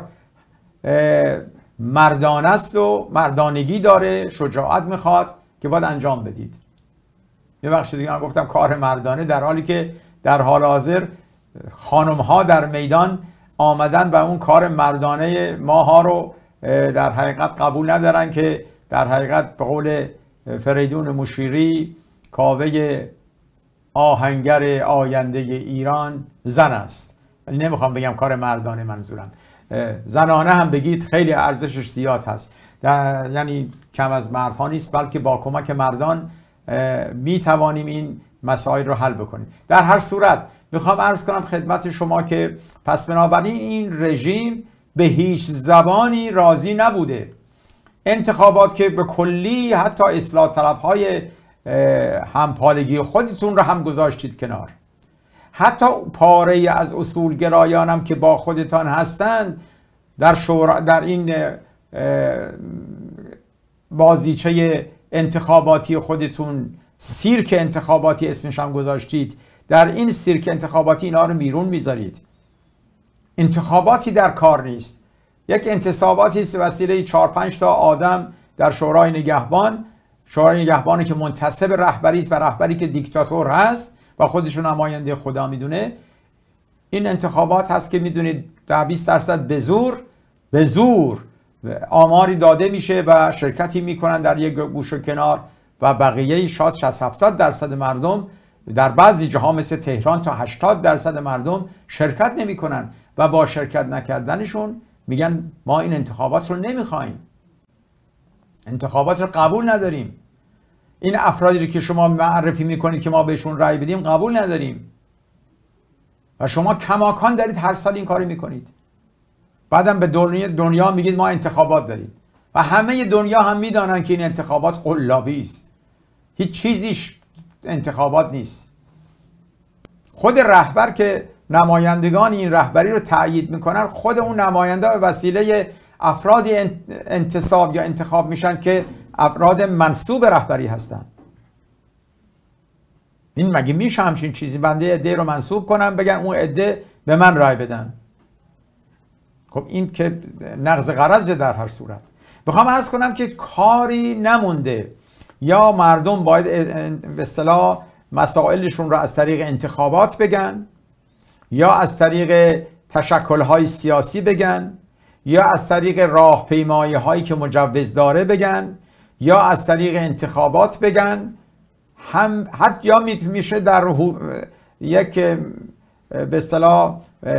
مردانه است و مردانگی داره، شجاعت میخواد که باید انجام بدید. یه بخش دیگه من گفتم کار مردانه، در حالی که در حال حاضر خانم ها در میدان آمدن و اون کار مردانه ماها رو در حقیقت قبول ندارن، که در حقیقت به قول فریدون مشیری کاوه آهنگر آینده ایران زن است. نمیخوام بگم کار مردانه، منظورم زنانه هم بگید خیلی ارزشش زیاد هست، یعنی کم از مردها نیست، بلکه با کمک مردان می توانیم این مسائل رو حل بکنیم. در هر صورت میخوام عرض کنم خدمت شما که پس بنابراین این رژیم به هیچ زبانی راضی نبوده. انتخابات که به کلی حتی اصلاح طلبهای همپالگی خودتون رو هم گذاشتید کنار، حتی پاره از اصولگرایانم که با خودتان هستند در این بازیچه انتخاباتی خودتون، سیرک انتخاباتی اسمش هم گذاشتید، در این سیرک انتخاباتی اینا رو بیرون میذارید. انتخاباتی در کار نیست، یک انتصاباتی است وسیله 4-5 تا آدم در شورای نگهبان، شورای نگهبانی که منتسب رهبری است و رهبری که دیکتاتور هست و خودشون نماینده خدا میدونه. این انتخابات هست که میدونید 10-20% به زور آماری داده میشه و شرکتی میکنن در یک گوش و کنار و بقیه شاید 60-70% مردم در بعضی جاها مثل تهران تا 80% مردم شرکت نمیکنن و با شرکت نکردنشون میگن ما این انتخابات رو نمیخوایم، انتخابات رو قبول نداریم، این افرادی که شما معرفی میکنید که ما بهشون رأی بدیم قبول نداریم. و شما کماکان دارید هر سال این کاری میکنید. بعدم به دنیا میگید ما انتخابات داریم و همه دنیا هم میدانن که این انتخابات قلابی است. هیچ چیزیش انتخابات نیست. خود رهبر که نمایندگان این رهبری رو تأیید میکنن، خود اون نماینده به وسیله افرادی انتصاب یا انتخاب میشن که افراد منسوب رهبری هستن. این مگه میشه همچین چیزی؟ بنده عده رو منسوب کنم بگن اون عده به من رای بدن؟ خب این که نقض غرض در هر صورت. بخوام عرض کنم که کاری نمونده، یا مردم باید به اصطلاح مسائلشون رو از طریق انتخابات بگن، یا از طریق تشکل‌های سیاسی بگن، یا از طریق راهپیمایی‌هایی که مجوز داره بگن، یا از طریق انتخابات بگن. حتی یا میشه در یک به اصطلاح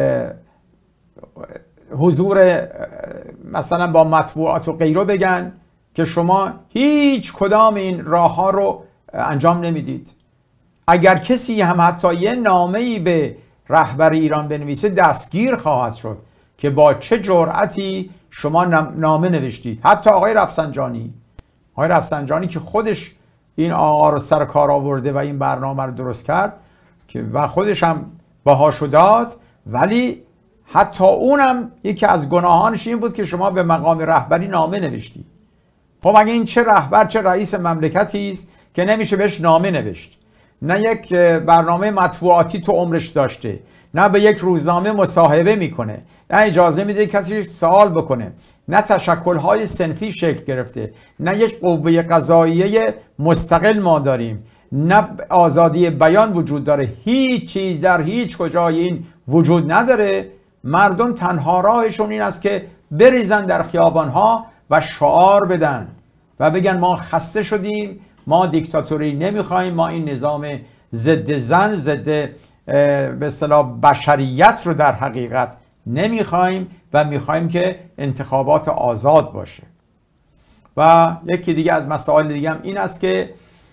حضور مثلا با مطبوعات و غیره بگن که شما هیچ کدام این راه ها رو انجام نمیدید. اگر کسی هم حتی یه نامه‌ای به رهبر ایران بنویسه دستگیر خواهد شد که با چه جرأتی شما نامه نوشتید. حتی آقای رفسنجانی که خودش این آقا رو سر کار آورده و این برنامه رو درست کرد و خودش هم باهاشو داد، ولی حتی اونم یکی از گناهانش این بود که شما به مقام رهبری نامه نوشتی. خب اگه این چه رهبر چه رئیس مملکتی است که نمیشه بهش نامه نوشت؟ نه یک برنامه مطبوعاتی تو عمرش داشته، نه به یک روزنامه مصاحبه میکنه، نه اجازه میده کسی سوال بکنه، نه تشکل‌های صنفی شکل گرفته، نه یک قوه قضاییه مستقل ما داریم، نه آزادی بیان وجود داره. هیچ چیز در هیچ کجای این وجود نداره. مردم تنها راهشون این است که بریزن در خیابانها و شعار بدن و بگن ما خسته شدیم، ما دیکتاتوری نمیخوایم، ما این نظام ضد زن، ضد به اصطلاح بشریت رو در حقیقت نمیخوایم و میخوایم که انتخابات آزاد باشه. و یکی دیگه از مسائل دیگه هم این است که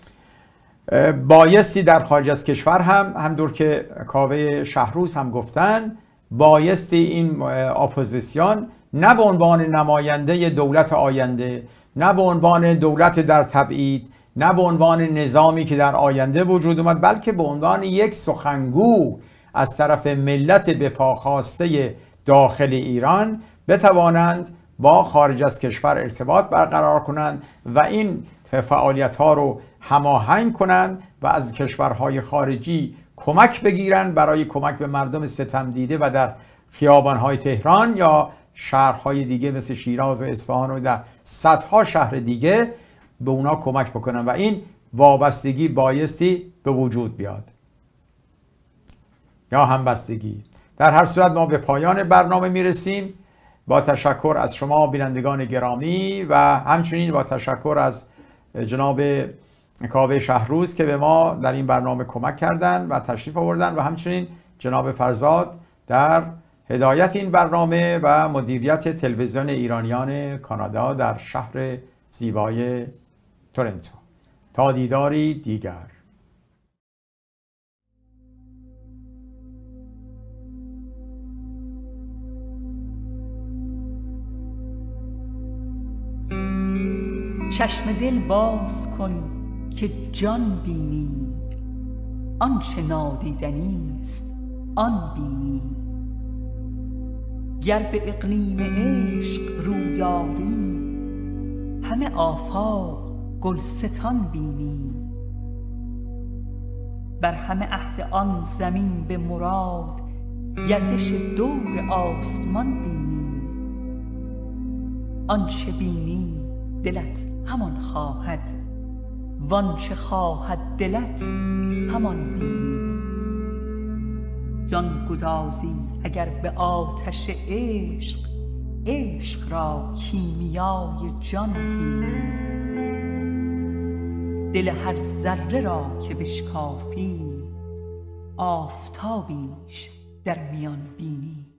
بایستی در خارج از کشور همونطور که کاوه شهروز هم گفتن، بایستی این اپوزیسیون نه به عنوان نماینده دولت آینده، نه به عنوان دولت در تبعید، نه به عنوان نظامی که در آینده وجود اومد، بلکه به عنوان یک سخنگو از طرف ملت به پا خواسته داخل ایران بتوانند با خارج از کشور ارتباط برقرار کنند و این فعالیت ها رو هماهنگ کنند و از کشورهای خارجی کمک بگیرند برای کمک به مردم ستم دیده و در خیابانهای تهران یا شهرهای دیگه مثل شیراز و اصفهان و در صدها شهر دیگه به اونا کمک بکنن و این وابستگی بایستی به وجود بیاد یا همبستگی. در هر صورت ما به پایان برنامه میرسیم با تشکر از شما بینندگان گرامی و همچنین با تشکر از جناب کاوه شهروز که به ما در این برنامه کمک کردن و تشریف آوردن و همچنین جناب فرزاد در هدایت این برنامه و مدیریت تلویزیون ایرانیان کانادا در شهر زیبای تورنتو. تا دیداری دیگر. چشم دل باز کن که جان بینی، آنچه نادیدنی است آن بینی. گر به اقلیم عشق رویاری، همه آفاق گلستان بینی. بر همه اهل آن زمین به مراد، گردش دور آسمان بینی. آنچه بینی دلت همان خواهد، وانچه خواهد دلت همان بینی. جان گدازی اگر به آتش عشق، عشق را کیمیای جان بینی. دل هر ذره را که بشکافی، آفتابیش در میان بینی.